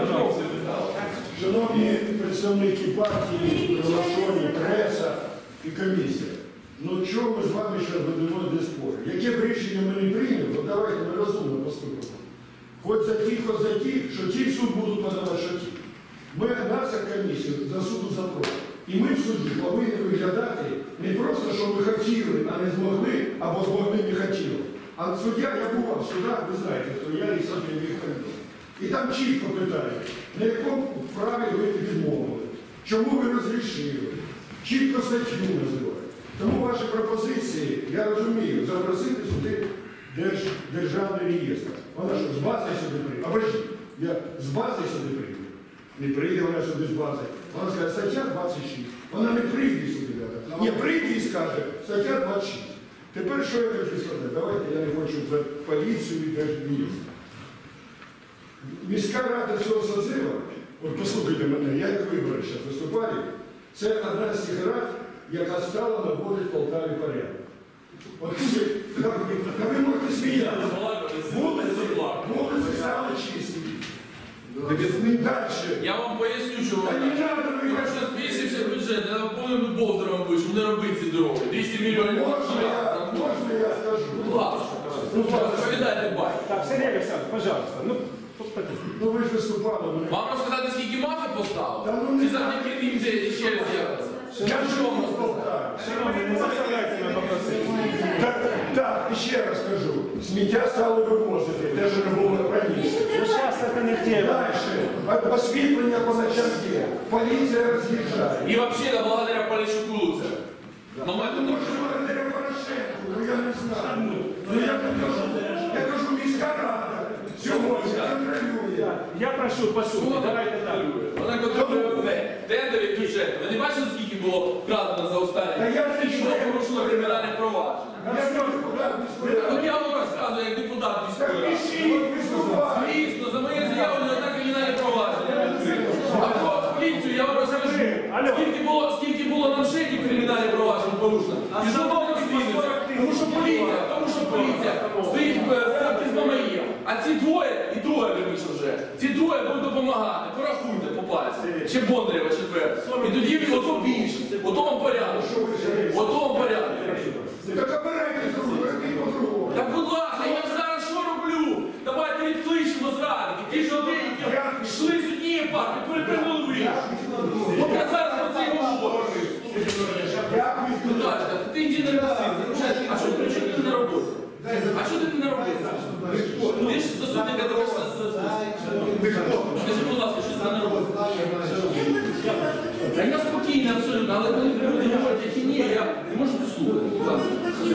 Шановні представники партії, Прилашоні, преса і комісія, ну чого ми з вами ще ведемо до спору? Яке б рішення ми не прийняли, то давайте ми розумно поступимо. Хоч за тих, що ті в суд будуть подавати, що ті. Ми наша комісія за суду запрошуємо. І ми в суді повинні виглядати не просто, що ми хотіли, а не змогли, або змогли не хотіли. А суддя, я бував в судах, ви знаєте, що я і суддя відповідав. І там чітко питають, на якому праві ви відмовили, чому ви розрішили, чітко статтю називають. Тому ваші пропозиції, я розумію, запросити сюди державний реєстр. Вона що, з бази сюди прийде? Обожди, я з бази сюди прийду. Не прийде вона сюди з бази. Вона скаже, стаття 26. Вона не прийде сюди. Ні, прийде і скаже, стаття 26. Тепер що я хочу сказати? Давайте я не хочу за поліцію і держреєстр. Міська рада цього созива, от послухайте мене, я як вибори зараз виступаю, це одна з тих рад, яка стала наводити в Полтаві порядок. От ви можете сміятися. Вулиці стали чисті. Дальше. Я вам поясню, що Та не треба, ну, тому що збільшився бюджет, я повинен Болдером бути, щоб не робити ці дороги. 200 мільйонів. Можна я скажу? Будь ласка. Розповідайте байки. Так, Сергій Олександрович, пожалуйста. Ну ви ж виступали. Вам розказати, скільки мафи Та поставили? ну, Чи не завдяки їм ще раз з'явиться? Я живу в Полтаві. Шановні, не заставляйте мене попросити. Так, і ще раз кажу. Сміття стали вивозити, те, що не було раніше. Ну, зараз це не тема. Дальше. Освітлення по ночам є. Поліція роз'їжджає. І взагалі, благодаря Поліщуку це. Ну, може, благодаря Порошенку, ну я не знаю. Ну я кажу, міська рада сьогодні контролює. Я прошу, по суті, давайте так. Вона контролює тендери бюджету. Ви не бачили, скільки було вкрадено за останні? Та я не Скільки було чую. порушено кримінальне провадження? Ну я вам розказую, як депутат міської ради. Звісно, за моєю заявою одна кримінальне провадження. А про поліцію я вам розкажу. Скільки було на Мшені кримінальне провадження порушено? І жодного не звільниться. Тому що поліція стоїть з Мамаєм. А ці двоє, і троє вийшов вже, ці двоє будуть допомагати. Порахуйте по пальці. Ще Бондарєва четвер. І тоді він ото більше. Ото вам порядок. Ото вам порядок. Так обирайте по-другому. Так, будь ласка, я зараз що роблю? Давайте відкличемо зрадники. Ті ж люди, які йшли з однієї партії, перепрямили в іншу. От я зараз про це й говорю. Будь ласка, ти йди на репресивні. А що ти не робиш? А що ти не робиш? Ти ж заступника дорожча Скажи, будь ласка, що ти не робиш? Я спокійно, абсолютно, але коли люди говорять, які ні, я не можу послухати. Будь ласка.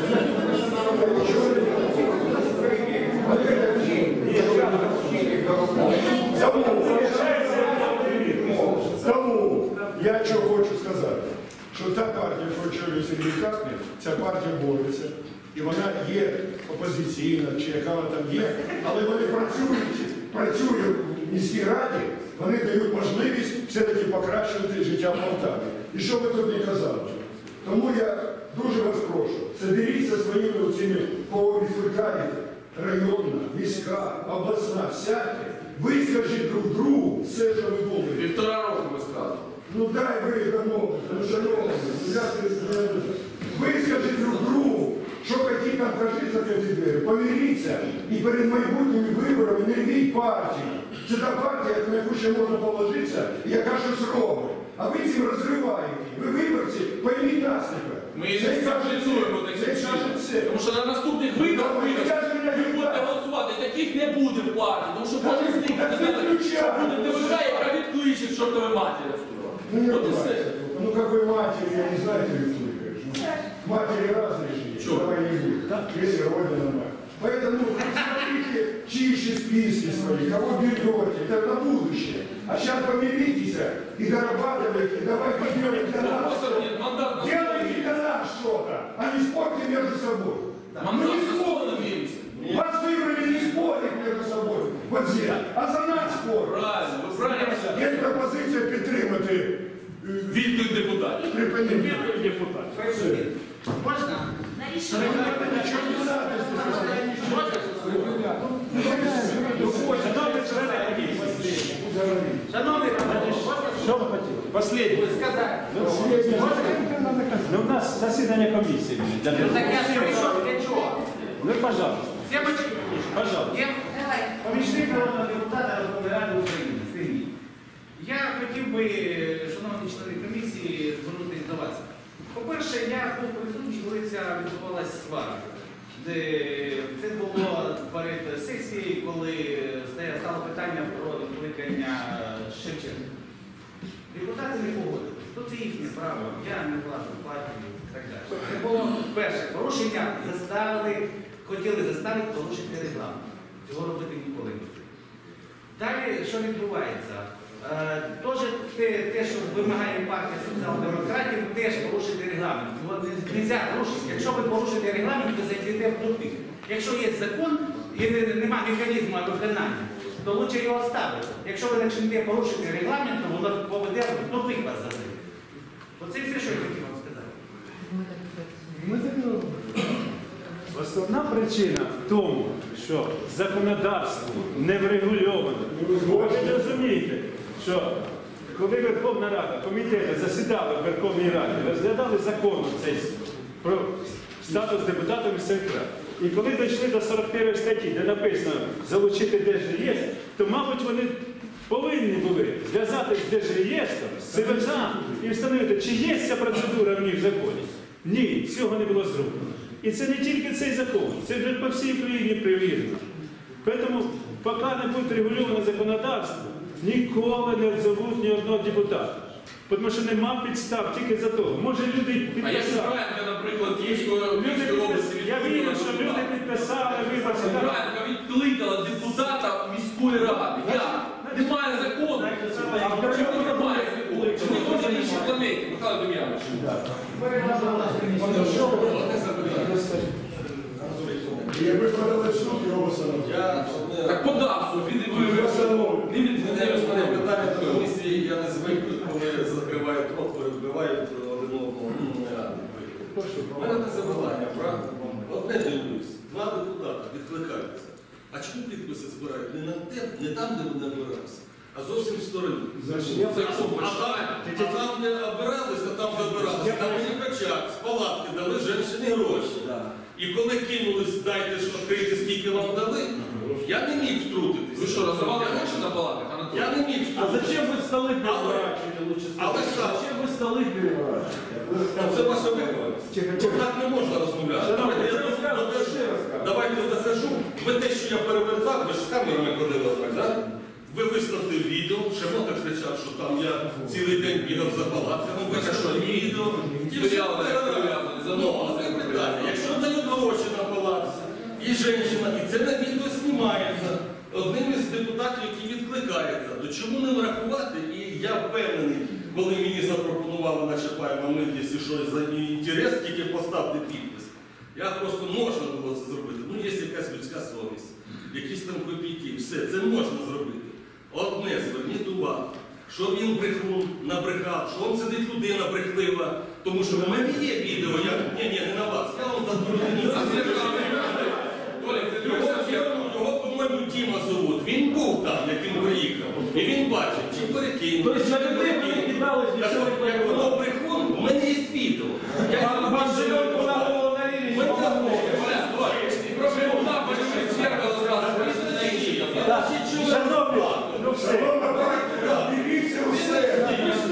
Тому я що хочу сказати, що та партія, що очолює Сергій Каплін, ця партія бореться, і вона є опозиційна, чи яка вона там є, але вони працюють в міській раді, вони дають можливість все-таки покращувати життя в Полтаві. І що ви тут не казали? Тому я дуже вас прошу, соберіться своїми цими повідкарів, районна, міська, обласна, сядьте, вискажіть друг другу все, що ви думаєте. 1,5 року ви сказали. Ну дай ви домовити, ну шановні, вискажіть друг другу, що хотіть там кажіть за ці двері, помиріться і перед майбутніми виборами не рвіть партію. Це та партія, на яку ще можна положитися, яка щось робить. А ви цим розриваєте. Ви виборці, пойміть нас тепер. Ми їх стабілізуємо таким чином. Тому що на наступних виборах ви будете голосувати, таких не буде в партії. Тому що кожен з них буде знати, що буде ДВК, яка відкличе в чортовій матері. От і все. Ну какой матери, я не знаю, ты слышишь. Матери разные же. Давай не будет. Если Родина мать. Поэтому смотрите чище списки свои, кого берете, это на будущее. А сейчас помиритесь и дорабатывайте, давайте делать для нас. Делайте для нас что-то, а не спорьте между собой. Мы не спорим. Вас выбрали не спорить между собой. Вот здесь. А за нас спор. Правильно, ви правильно. Є пропозиція підтримати відклик депутатів. припинення. Депутат. Можна? рішення. Шановні члени комісії, що ви хотіли? Последнє. Ну, у нас засідання комісії. Так я прийшов для чого? Ну, пожалуйста. Пожалуйста. Помічник народного депутата Верховної Ради України. Сергій. Я хотів би, шановні члени комісії, звернутися до вас. По-перше, я був присутній, коли ця відбувалася свара. Це було перед сесією, коли стало питання про відкликання Шевченка. Депутати не погодились. То це їхня справа, я не влажу в партію і так далі. Це було перше порушення, хотіли заставити порушити регламент. Цього робити ніколи не буде. Далі, що відбувається? Те, що вимагає партія соціал-демократів, теж порушити регламент. Його не можна порушити. Якщо ви порушите регламент, то зайдете в тупик. Якщо є закон і немає механізму виконання, то краще його ставити. Якщо ви почнете порушити регламент, то воно поведе в тупик вас завжди. Оце все, що я хотів вам сказати. Основна причина в тому, що законодавство не врегульовано. Ви не розумієте, що коли Верховна Рада, комітети засідали в Верховній Раді, розглядали закон цей про статус депутата місцевих рад. І коли дійшли до 41 статті, де написано залучити Держреєстр, то, мабуть, вони повинні були зв'язатись з Держреєстром, з ЦВК і встановити, чи є ця процедура в них в законі. Ні, цього не було зроблено. І це не тільки цей закон, це вже по всій країні перевірено. Тому, поки не буде регульоване законодавство, ніколи не взовуть ні одного депутата. Тому що нема підстав тільки за того. Може люди підписали. А якщо Брайанка, наприклад, Київської області Я вірю, що люди підписали виборці. Брайанка відкликала депутата міської ради. Як? Немає закону. Чому немає закону? Чи ніхто на іншій планеті? Михайло Дем'янович. Якби подали в суд, його встановили. Так подав суд, він не Мене питання до комісії, я не звик, коли закривають рот, перебивають один одного. У мене це запитання, правда? Одне дивлюсь, 2 депутати відкликаються. А чому підписи збирають? Не там, де вони набирався, а зовсім в стороні. А там не обиралися, там забиралися. Там мені качак з палатки дали жінчині гроші. І коли кинулись, дайте ж відкрити, скільки вам дали, я не міг втрутитись. Ви що, роздавали гроші на палатах? Я не міг втрутитись. А зачем ви столи переворачуєте? Зачем ви столи переворачуєте? Це ваша виховність. Так не можна розмовляти. Давайте докажу. Ви те, що я перевертав, ви ж з камерами ходили, так? Ви виставте відео, Шемота кричав, що там я цілий день бігав за палатками, виставте відео. Якщо дають гроші на палатці, і жінка, і це на відео знімається одним із депутатів, який відкликається, то чому не врахувати? І я впевнений, коли мені запропонували на Чапаєва ми, якщо щось за інтерес, тільки поставте підпис. Я просто можна було це зробити. Ну, є якась людська совість, якісь там копійки, все, це можна зробити. Одне, зверніть увагу, що він брехун набрехав, що він сидить людина брехлива, тому що в мене є відео, ні, не на вас, я вам його, по-моєму, Діма зовут, він був там, як він приїхав, і він бачив, чи перекинув, Тобто, що люди перекидали, як воно брехун, у мене є відео. Вам зеленку на голову налили, не помогло. Шановні, ну все. Дивіться все.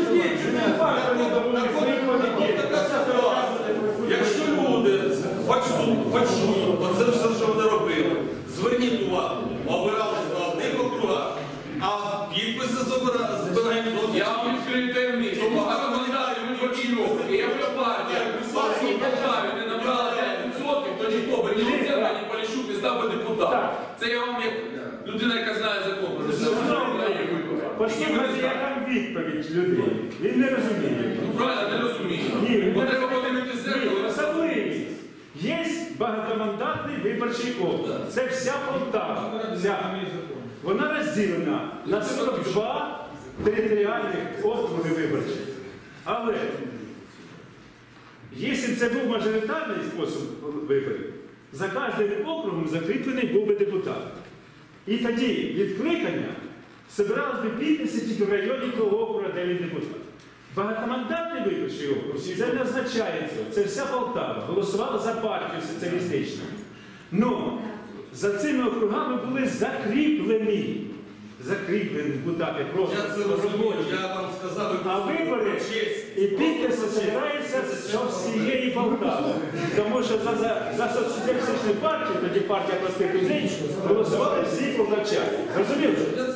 Якщо люди фальшують, оце все, що вони робили, зверніть увагу, обиралися на одних округах, а підписи збирають до одних. Я вам відкрию таємницю. Багато кандидатів не почув. І якщо партія в власній державі не набрала 5%, то ніхто би ні Луценко, ні Поліщук не став би депутатом. Це я вам як людина, яка знає закон. Послухайте, яка там відповідь людей. Він не розуміє. Ну правильно, не розумію. Бо треба подивитися зеркало. Особливість. Є багатомандатний виборчий округ. Це вся Полтава. Вона розділена на 42 територіальних округи виборчих. Але якщо б це був мажоритарний спосіб виборів, за кожним округом закріплений був би депутат. І тоді відкликання збиралось би підписи тільки в районі того округу, де він депутат. Багатомандатний виборчий округ, це не означає цього. Це вся Полтава голосувала за партію соціалістичну. Но за цими округами були закріплені депутати просто робочі. Я вам сказав, А вибори і підписи збираються з всієї Полтави. Тому що за соціалістичну партію, тоді партія простих людей, голосували всі полтавчани. Розумієте?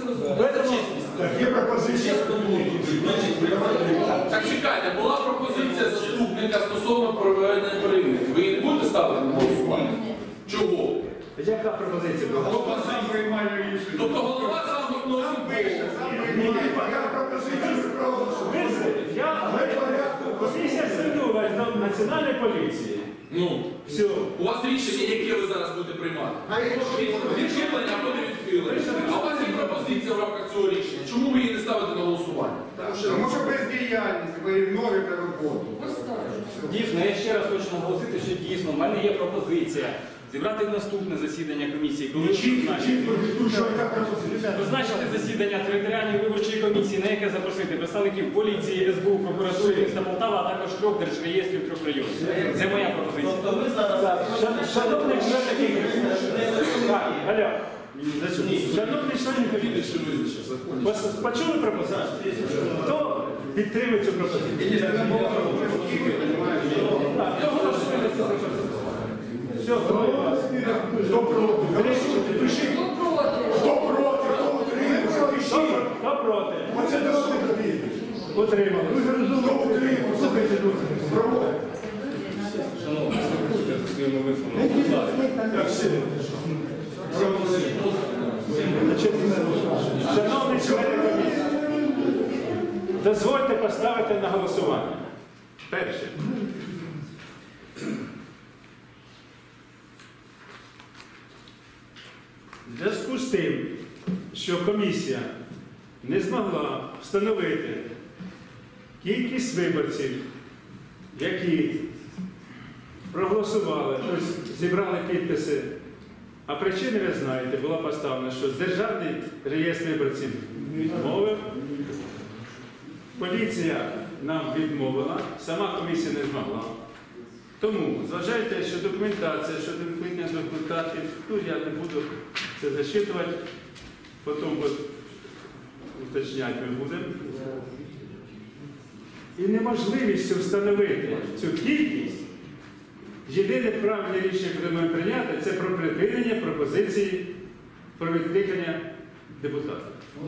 Є пропозиція. Так чекайте, була пропозиція заступника стосовно проведення перевірки. Ви її не будете ставити на голосування? Чого? Яка пропозиція була? Голова сам приймає рішення. Тобто голова сам вносить голову. Я пропозицію проголосую. Комісія звернулася до Національної поліції. Ну, Все. у вас рішення, яке ви зараз будете приймати? Відхилення або не відхилення. А у вас є пропозиція в рамках цього рішення. Чому ви її не ставите на голосування? Тому що бездіяльність, ви ігноруєте роботу. Дійсно, я ще раз хочу наголосити, що дійсно в мене є пропозиція зібрати наступне засідання комісії, коли призначити засідання територіальної виборчої комісії, на яке запросити представників поліції, СБУ, прокуратури міста Полтава, а також 3 держреєстрів 3 районів. Це моя пропозиція. Шановний член Шановні члени комісії, почули пропозицію? Хто підтримує цю пропозицію? Все, Хто проти? Пишіть. Хто проти? Хто утримався? Пишіть. Хто проти? Оце досить довідно. Утримали. Хто утримався? Слухайте, проводите. Шановні члени комісії, дозвольте поставити на голосування. Перше. В зв'язку з тим, що комісія не змогла встановити кількість виборців, які проголосували, тобто зібрали підписи, а причини ви знаєте, була поставлена, що Державний реєстр виборців відмовив, поліція нам відмовила, сама комісія не змогла. Тому, зважайте, що документація щодо відкликання депутатів, ну я не буду це зачитувати, потім уточняти ми будемо. І неможливістю встановити цю кількість, єдине правильне рішення, яке ми прийняти, це про припинення пропозиції про відкликання депутатів.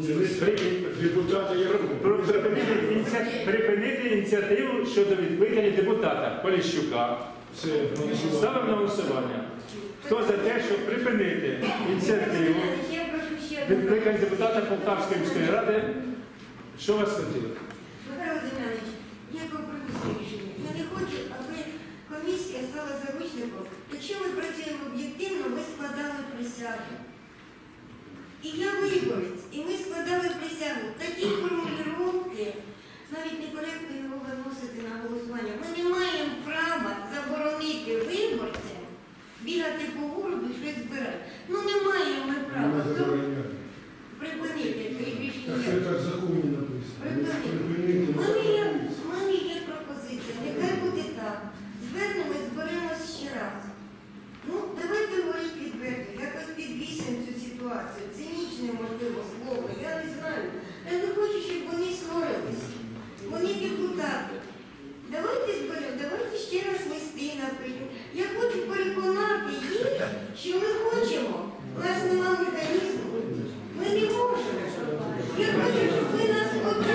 Припинити ініціативу щодо відкликання депутата Поліщука. Ставимо на голосування. Хто за те, щоб припинити ініціативу відкликання депутата Полтавської міської ради? Що вас хотіло? Михайло Дем'янович, є компромісне рішення. Я не хочу, аби комісія стала заручником. Якщо ми працюємо об'єктивно, ми складали присягу. І я виборець, і ми складали присягу. Такі формулювання, навіть некоректно його виносити на голосування. Ми не маємо права заборонити виборцям бігати по городу і щось збирати. Ну не маємо ми права. Припинити рішення. Це так в законі написано. У мене є пропозиція. Нехай буде так. Звернемось, зберемось ще раз. Ну, давайте говорити відверто, якось підвісимо цю ситуацію. Цинічне, можливо, слово, я не знаю. Я не хочу, щоб вони сварилися. Вони депутати. Давайте зберемо, давайте ще раз листи напишемо. Я хочу переконати їх, що ми хочемо. У нас немає механізму. Ми не можемо. Я хочу, щоб ви нас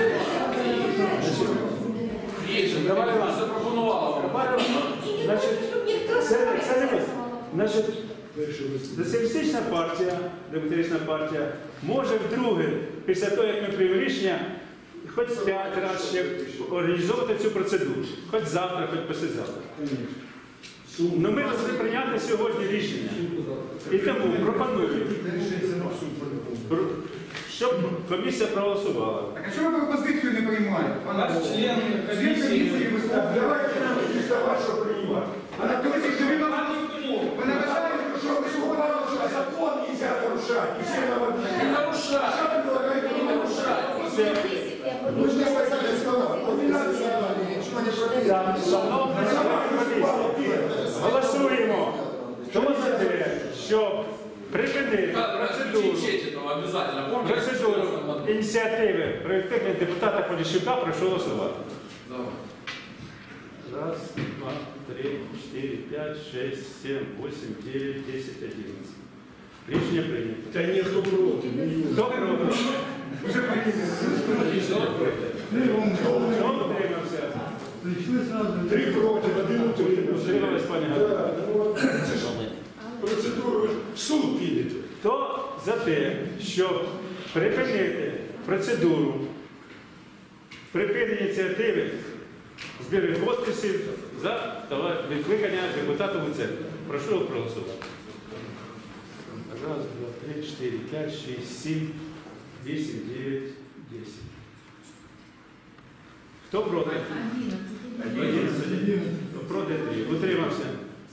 Давай вас запропонувала. Значить, соціалістична партія, демократична партія, може вдруге, після того, як ми приймемо рішення, хоч 5 разів ще організовувати цю процедуру. Хоч завтра, хоч післязавтра. Ну ми повинні прийняти сьогодні рішення. І тому пропоную, щоб комісія проголосувала. Так а чому ви пропозицію не приймаєте? приймає. Вона Наш член Член комісії виступає. Давайте нам якісь вашого приймати. Анатолій Сергійович, ви не вважаєте, Що ви сказали, що закон нельзя нарушати? І всі нам Не нарушай. Що ви предлагаєте Не нарушай. Ви ж не сказали слова. Голосуємо. Хто за те, щоб припинити процедуру ініціативи про відкликання депутата Поліщука, прошу голосувати. Раз, два, три, 4, 5, 6, 7, 8, 9, 10, 11. Рішення прийнято. Та ніхто проти. Хто проти? Хто утримався? Три проти, один утримався. Утрималась пані Галина. Це ж процедуру в суд підете. Хто за те, щоб припинити процедуру припинення ініціативи збіру підписів за відкликання депутата Луценка? Прошу проголосувати. Раз, два, три, 4, 5, 6, 7, 8, 9, 10. Хто проти? 11. Проти 3. Утримався?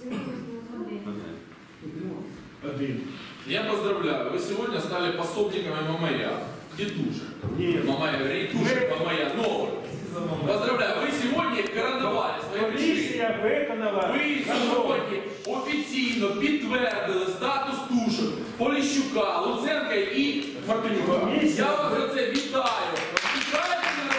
Один. Я поздравляю, вы сегодня стали пособниками Мамая. Дедушек. Нет. Мамая, Рейтушек, Мамая, новый. Поздравляю, вы сегодня короновали свои решения. Комісія виконала. Ви сьогодні офіційно підтвердили статус тушок Поліщука, Луценка і Мартинюка. Я вас за це вітаю. Вітаю на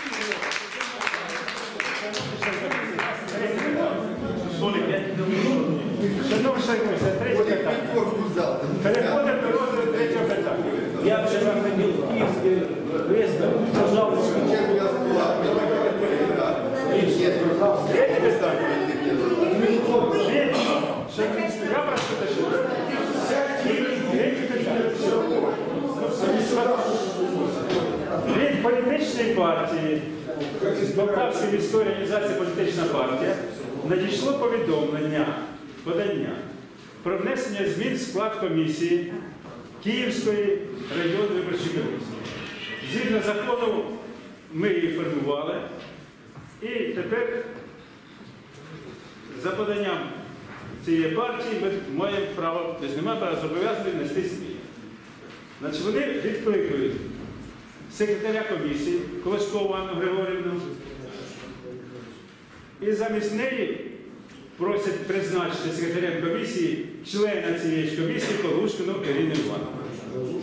Шановні шановні, третє питання. Переходимо до розгляду третього питання. Я вчера ходил в Киевский выставку, пожалуйста. Третє питання. Я прошу дешевше. Третє питання. Від політичної партії, Полтавської міської організації «Політична партія» надійшло подання про внесення змін в склад комісії Київської районної виборчої комісії. Згідно закону ми її формували, і тепер за поданням цієї партії ми маємо право, тобто немає права зобов'язані внести зміни. Значить, вони відкликають секретаря комісії Колоскову Анну Григорівну і замість неї просять призначити секретарем комісії члена цієї ж комісії Полушкину Ірину Івановну.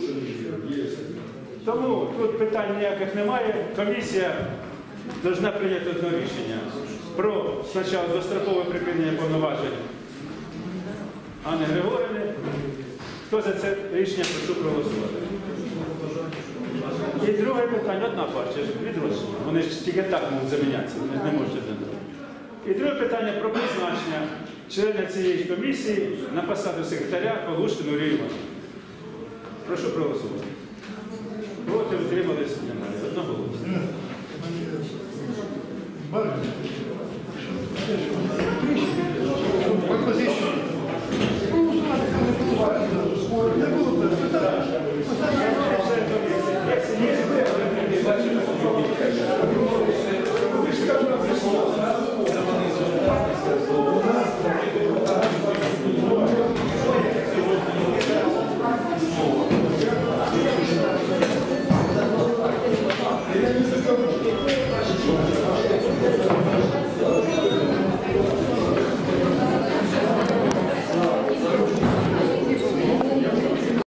Тому тут питань ніяких немає. Комісія повинна прийняти одне рішення про спочатку дострокове припинення повноважень Анни Григорівни. Хто за це рішення, прошу проголосувати. І друге питання, одна партія, відродження. Вони ж тільки так можуть замінятися, вони ж не можуть один другий. І друге питання про призначення члена цієї комісії на посаду секретаря Полушкину Ірину Івановну. Прошу проголосувати. Проти, утримали.